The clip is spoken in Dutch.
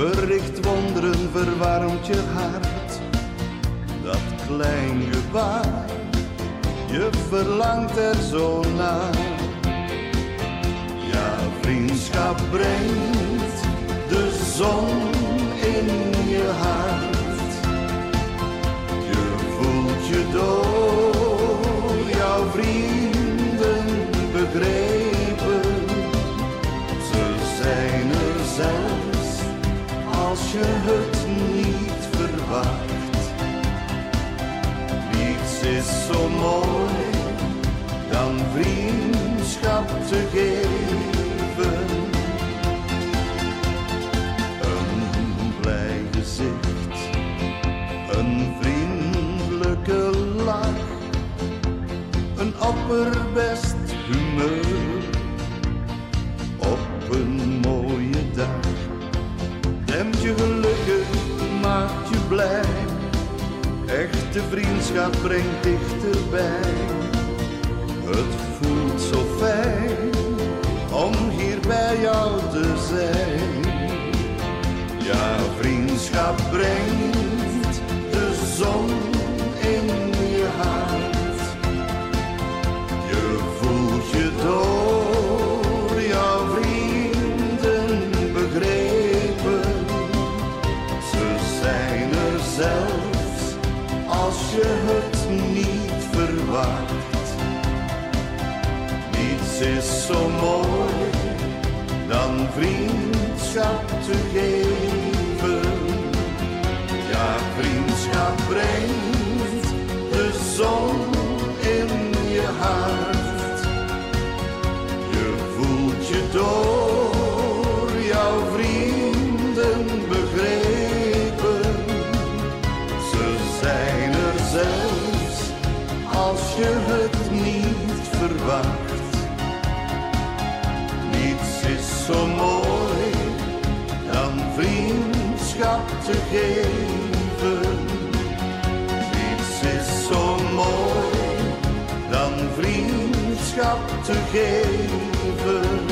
verricht wonderen, verwarmt je hart. Dat klein gebaar, je verlangt er zo naar. Ja, vriendschap brengt de zon in je hart. Je voelt je door jouw vrienden begrepen. Ze zijn er zelfs als je het niet verwacht. Niets is zo mooi dan vriendschap te geven. Een blij gezicht, een vriendelijke lach, een opperbest humeur op een mooie dag. Stemt je gelukkig, maakt je blij. Echte vriendschap brengt dichterbij. Het voelt zo fijn om hier bij jou te zijn. Ja, vriendschap brengt de zon in je hart. Je voelt je door jouw vrienden begrepen. Ze zijn er zelfs als je het niet verwacht. Niets is zo mooi dan vriendschap te geven. Ja, vriendschap brengt de zon in je hart. Je voelt je door jouw vrienden begrepen. Ze zijn er zelfs als je het niet verwacht. Niets is zo mooi dan vriendschap te geven. Niets is zo mooi dan vriendschap te geven.